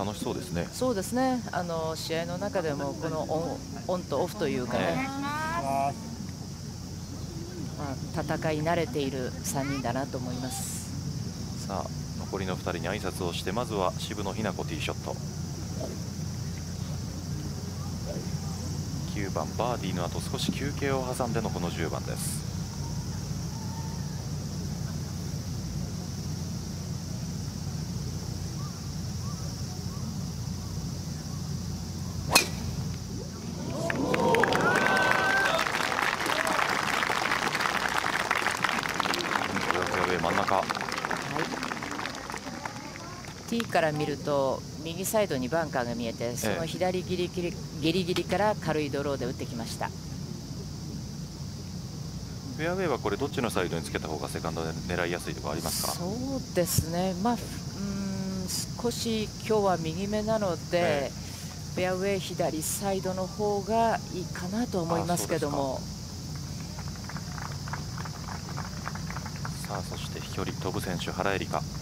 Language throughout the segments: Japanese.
楽しそうですね。 そうですね。試合の中でもこのオンとオフというかね、戦い慣れている3人だなと思います。 さあ残りの2人に挨拶をして、まずは渋野日向子ティーショット。9番バーディーの後少し休憩を挟んでのこの10番です。真ん中、 ティーから見ると右サイドにバンカーが見えて、その左ギリギリから軽いドローで打ってきました。 フェアウェイはこれどっちのサイドにつけた方がセカンドで狙いやすいとかありますか？ そうですね、少し今日は右目なので、フェアウェイ左サイドの方がいいかなと思いますけども。 さあそして飛距離飛ぶ選手原英莉花。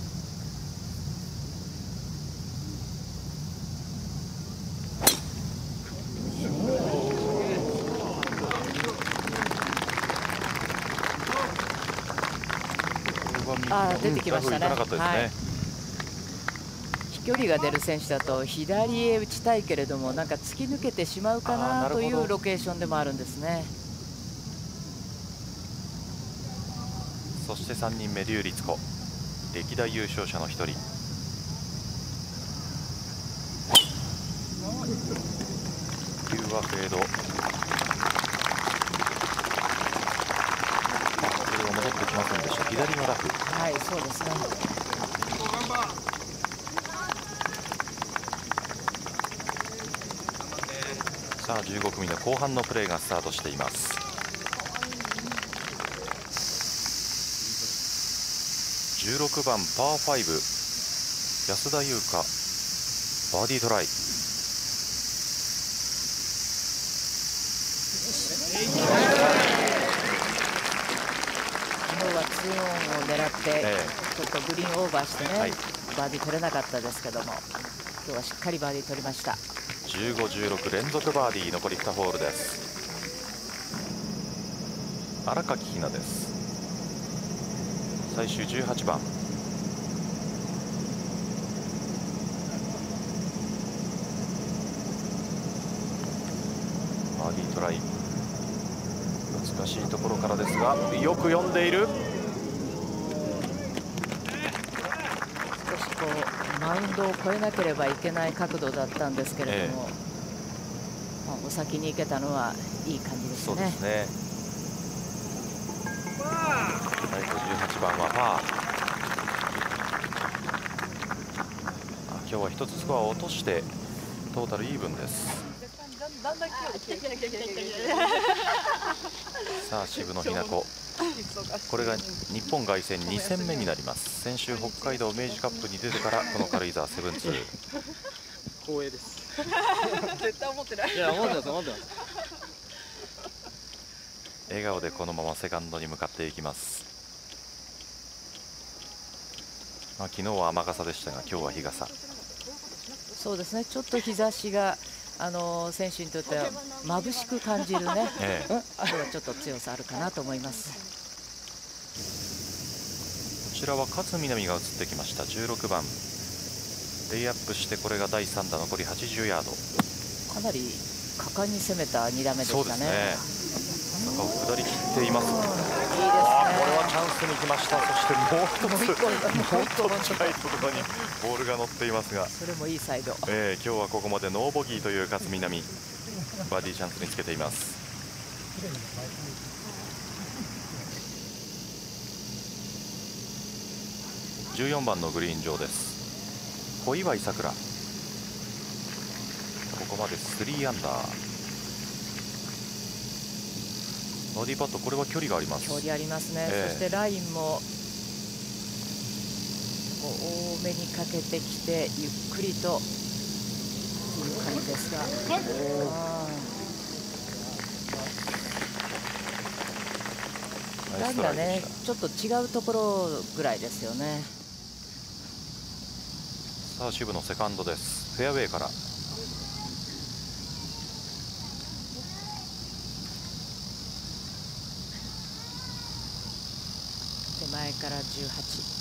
出てきましたね。飛距離が出る選手だと左へ打ちたいけれども、なんか突き抜けてしまうかなというロケーションでもあるんですね。 そして3人目笠律子、歴代優勝者の1人。9はフェード。これは戻ってきませんでした。左のラフ。 はい、そうですね。 さあ15組の後半のプレーがスタートしています。16番パー5、安田祐香バーディートライ。 昨日は2オンを狙って、ちょっとグリーンオーバーしてね、バーディー取れなかったですけども、今日はしっかりバーディー取りました。 15、16連続バーディー、残り2ホールです。荒垣ひなです。最終18番。バーディートライ、難しいところからですがよく読んでいる。 少しこうマウンドを越えなければいけない角度だったんですけれども、お先に行けたのはいい感じでしたね。 そうですね。最後18番はパー。今日は1つスコアを落としてトータルイーブンです。さあ渋野日向子、これが日本凱旋2戦目になります。先週北海道明治カップに出てからこの軽井沢72。 光栄です。 絶対思ってない。 いや、思ってます、思ってます。 笑顔でこのままセカンドに向かっていきます。昨日は雨傘でしたが今日は日傘。 そうですね、ちょっと日差しが選手にとっては眩しく感じるね、今日はちょっと強さあるかなと思います。 こちらは勝みなみが映ってきました。16番レイアップして、これが第3打、残り80ヤード。 かなり果敢に攻めた2打目でしたね。 そうですね。坂を下り切っています。 いいですね。これはチャンスに来ました。そしてもう一つ、もう一つ近いところにボールが乗っていますが、 それもいいサイド。 今日はここまでノーボギーという勝みなみ、バーディーチャンスにつけています。14番のグリーン上です。小祝さくら、ここまで3アンダー。バーディーパット、これは距離があります。 距離ありますね。そしてラインも多めにかけてきてゆっくりとという感じですが、ラインがねちょっと違うところぐらいですよね。 さあ渋野セカンドです。フェアウェイから。 手前から18。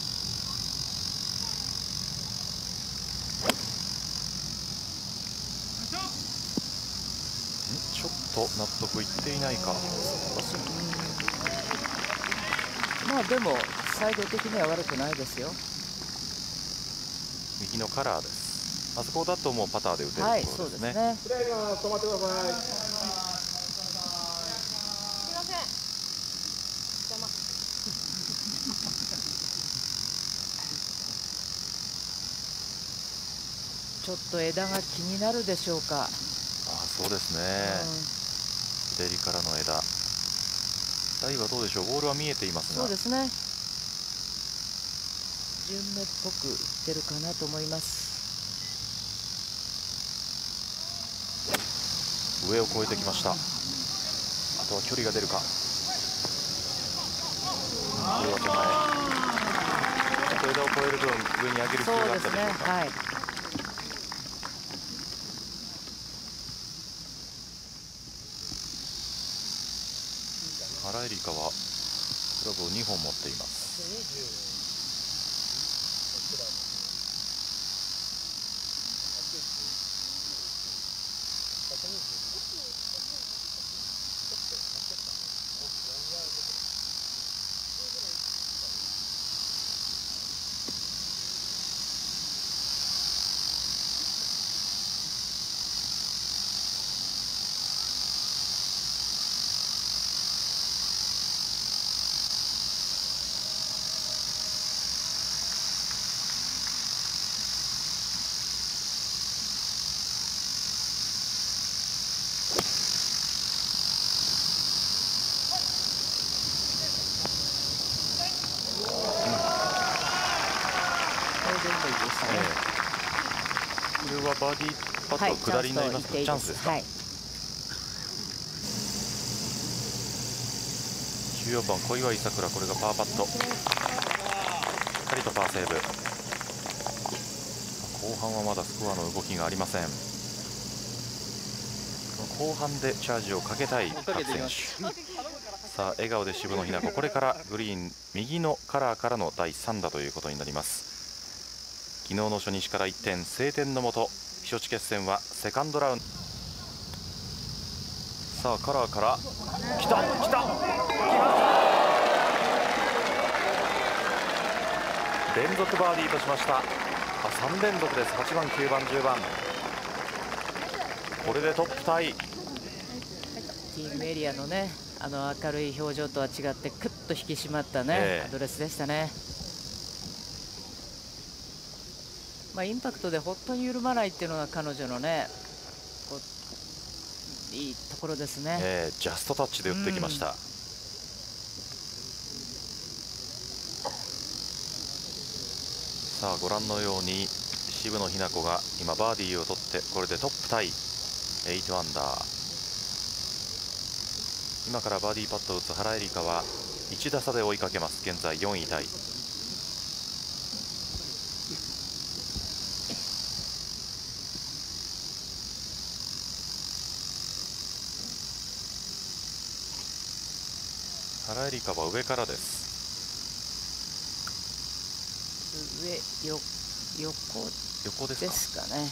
ちょっと納得いっていないか。 まあでもサイド的には悪くないですよ。 右のカラーです。あそこだともうパターで打てるところですね。 そうですね。 プレーが止まってください。 すいません。邪魔。 ちょっと枝が気になるでしょうか。 そうですね、左からの枝。台はどうでしょう。ボールは見えていますが。 そうですね。順目っぽくいってるかなと思います。 上を越えてきました。あとは距離が出るか。上は手前。ちょっと枝を越える分上に上げる必要があったでしょうか。 そうですね。はい。 原英莉花はクラブを2本持っています。これはバーディーパット下りになりますか。チャンスですか。 はい。 14番小祝さくら、これがパーパット。しっかりとパーセーブ。後半はまだスコアの動きがありません。後半でチャージをかけたい各選手。さあ笑顔で渋野日向子、これからグリーン右のカラーからの第3打ということになります。昨日の初日から一転、晴天の下、避暑地決戦はセカンドラウンド。さあカラーから来た来た、連続バーディーとしました。3連続です。8番9番10番、これでトップタイ。 ティームエリアのね、明るい表情とは違ってクッと引き締まったね、アドレスでしたね。まあ、インパクトで本当に緩まないっていうのが彼女のね、いいところですね。 ジャストタッチで打ってきました。さあご覧のように渋野日向子が今バーディーを取って、これでトップタイ8アンダー。今からバーディーパットを打つ原英莉花は1打差で追いかけます。現在4位タイ。原英莉花は上からです。横ですかね。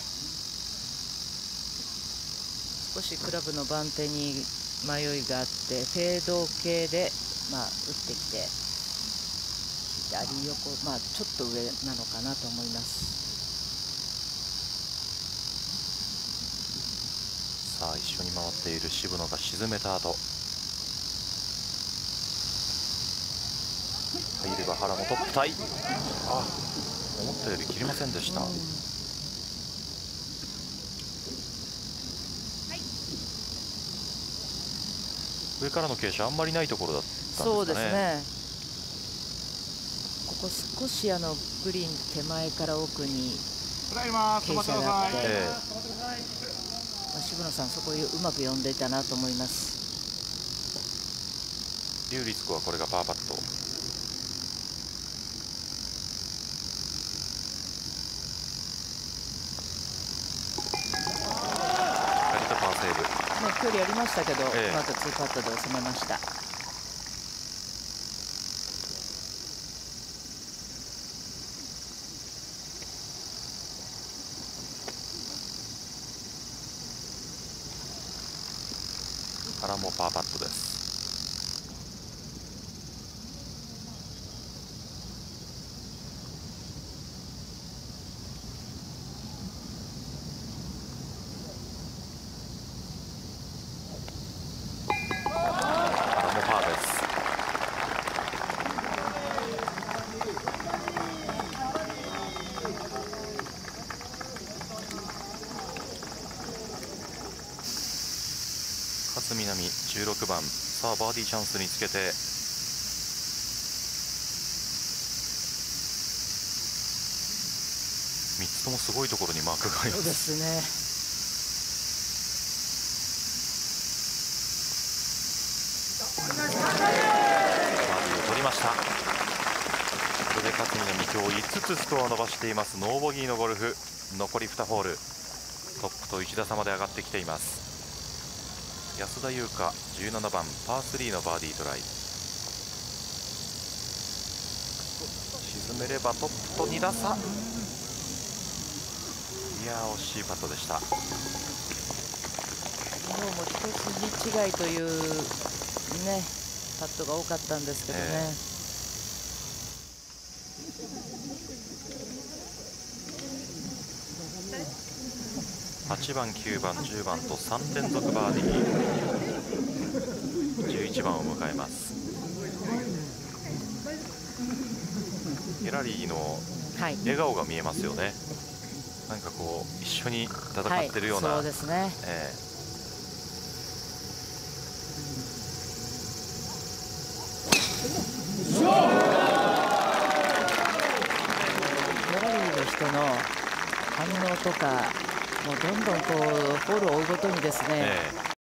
少しクラブの番手に迷いがあってフェード系で、打ってきて左横、ちょっと上なのかなと思います。 さあ一緒に回っている渋野が沈めた後、入れば原もトップタイ。思ったより切れませんでした。上からの傾斜あんまりないところだったんですかね。 そうですね。ここ少しグリーン手前から奥に傾斜があって、渋野さんそこをうまく読んでいたなと思います。 リューリスコはこれがパーパット。 距離ありましたけど、 ええ、 うまく2パットで収めました。 原もパーパットです。原もパーです。勝みなみ16番、さあバーディーチャンスにつけて、3つともすごいところにマークがあります。 そうですね。 バーディーを取りました。これで勝みなみ今日5つスコアを伸ばしています。ノーボギーのゴルフ、残り2ホール、トップと1打差まで上がってきています。安田祐香17番パー3のバーディートライ、沈めればトップと2打差。いやー惜しいパットでした。 昨日も一筋違いというねパットが多かったんですけどね。 8番9番10番と3連続バーディー、11番を迎えます。ギャラリーの笑顔が見えますよね。なんかこう一緒に戦ってるような、 そうですね。ギャラリーの人の反応とかもうどんどんこうホールを追うごとにですね、